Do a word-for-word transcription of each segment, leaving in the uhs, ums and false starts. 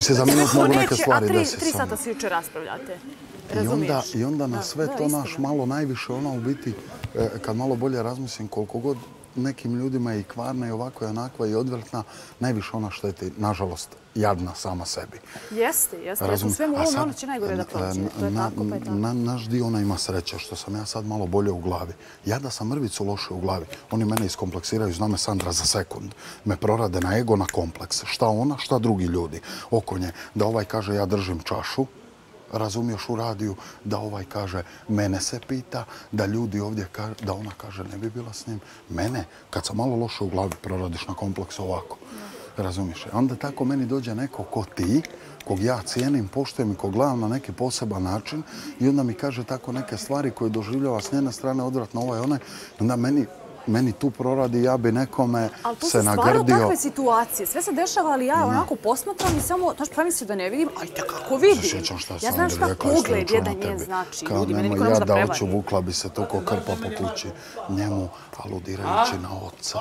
si za minut mogu neke stvari desiti. A tri sata se juče raspravljate. I onda na sve to naš malo najviše ona u biti, kad malo bolje razmislim koliko god nekim ljudima je i kvarna i ovako i onakva i odvrtna, najviše ona šteti, nažalost, jadna sama sebi. Jeste, jeste. Ja sam svemu ovome, ona će najgore da proći. To je tako, pa je tako. Naš dio ona ima sreće, što sam ja sad malo bolje u glavi. Ja da sam mrvicu loše u glavi, oni mene iskompleksiraju, zna me Sandra za sekund. Me prorade na ego, na kompleks. Šta ona, šta drugi ljudi oko nje. Da ovaj kaže ja držim čašu, razumiješ, u radiju, da ovaj kaže mene se pita, da ljudi ovdje kaže, da ona kaže ne bi bila s njim. Mene, kad sam malo loše u glavi, proradiš na kompleks ovako. Razumiješ? Onda tako meni dođe neko ko ti, kog ja cijenim, poštujem i kog gledam na neki poseban način i onda mi kaže tako neke stvari koje doživljava s njene strane odvratno ovaj onaj. Onda meni meni tu proradi, ja bi nekome se nagrdio. Ali to su stvarno takve situacije. Sve se dešava, ali ja onako posmatram i samo, znaš, pravim se da ne vidim, ali te kako vidim. Ja znam šta pogled jedan njen znači. Ljudi, mene niko ne može da prevari. Ja da oću vukla bi se toliko krpa po kući njemu, aludirajući na oca,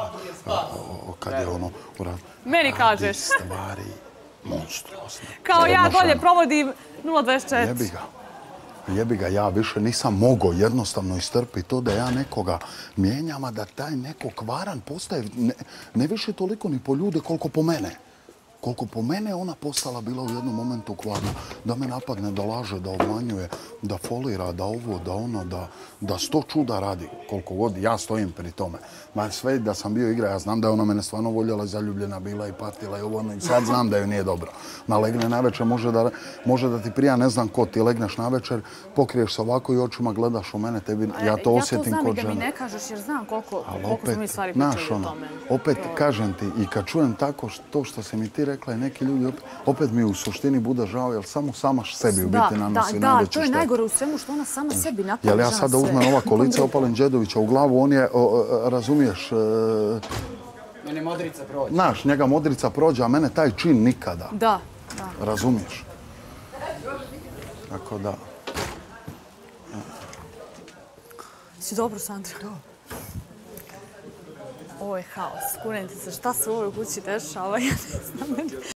kad je ono uradio. Meni kažeš. Stvari monstruosne. Kao ja dolje provodim nula dvadeset četiri. Jebi ga. Jebi ga, ja više nisam mogao jednostavno istrpiti to da ja nekoga mijenjam, a da taj neko kvaran postaje ne više toliko ni po ljude koliko po mene. Koliko po mene ona postala bila u jednom momentu kvarna. Da me napadne, da laže, da obmanjuje, da folira, da ovo, da ono, da sto čuda radi. Koliko god ja stojim pri tome. Ma sve da sam bio igra, ja znam da je ona mene stvarno voljela, zaljubljena bila i patila i ovo ono. I sad znam da joj nije dobro. Na legne navečer može da ti prija ne znam ko, ti legneš navečer, pokriješ se ovako i očima gledaš u mene, tebi, ja to osjetim kod žene. Ja to znam i da mi ne kažeš jer znam koliko smo mi stvari pričali o tome. Opet kažem ti i kad čujem tako to što si mi ti rekla i neki ljudi, opet mi u suštini bude žao jer samo sama sebi u biti nanosi najveću štetu. Da, to je najgore u svemu što ona sama sebi napravi. Jel ja sada uzmem ova kolica opalim Đedovića u glavu, on je, razumiješ... Mene modrica prođe. Znaš, njega modrica prođe, a mene taj čin nikada. Da, da. Razumiješ? Tako da... Si dobro, Sandra? Da. Ovo je haos. Kunete se, šta se u ovoj kući dešava? Ja ne znam.